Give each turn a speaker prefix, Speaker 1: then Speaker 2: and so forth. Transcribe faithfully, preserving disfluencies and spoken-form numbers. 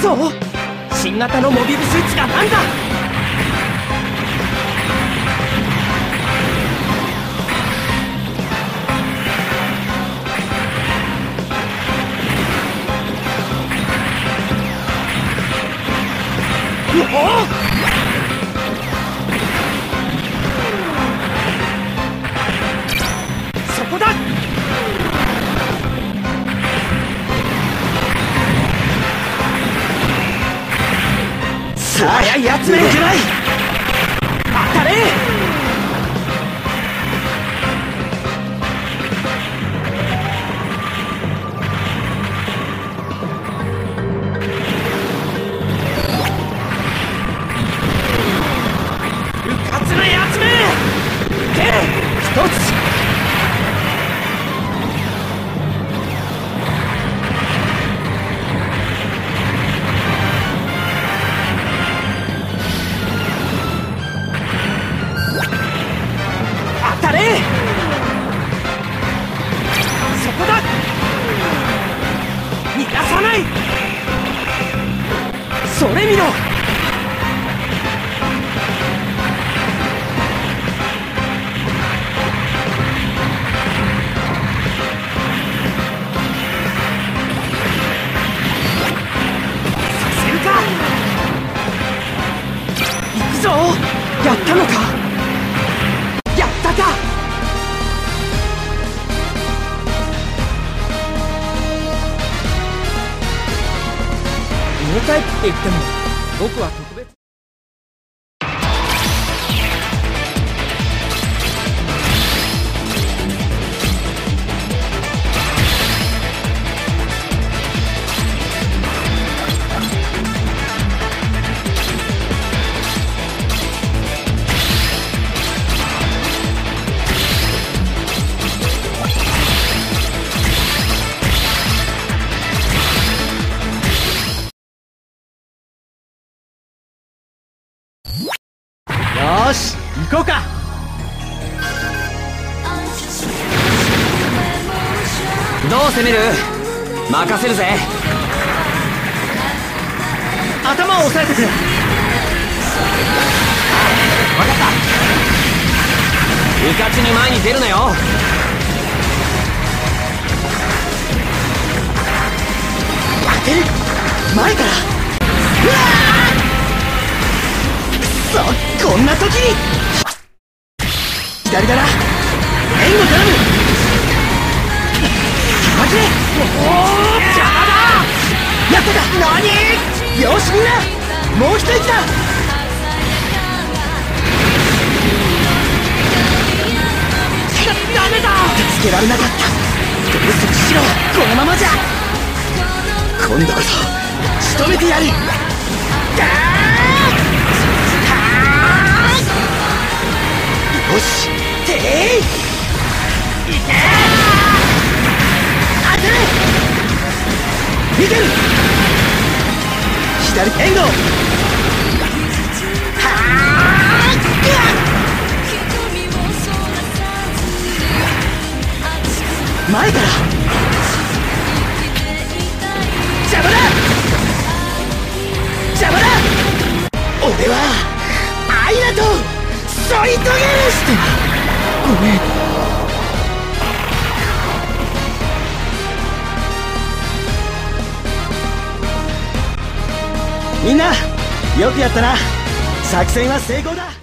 Speaker 1: そう、新型のモビルスーツがなんだ。おお、そこだ。さあややつめんじゃない。当たれ。うかつなやつめ。け一つ。当たれ。そこだ。逃がさない。それ見ろ。させるか。行くぞ。やったのか。やったか。ニュータイプって言っても僕は特別。よーし、行こうか。どう攻める？任せるぜ。頭を押さえてくれ。分かった。うかつに前に出るなよ。当てる。前から。うわー！そこんな時に左だな。援護頼む。負け。おお、邪魔だ。やったか。何。よしみんな、もう一息だ。ダメだ。助けられなかった。どうするしろ。このままじゃ今度こそ仕留めてやる。ガーッ。よし、てーい。いけー。当てる。いける。左援護。はあ。前から邪魔だ。邪魔だ。俺はアイラと添い遂げる。してごめん。みんなよくやったな。作戦は成功だ。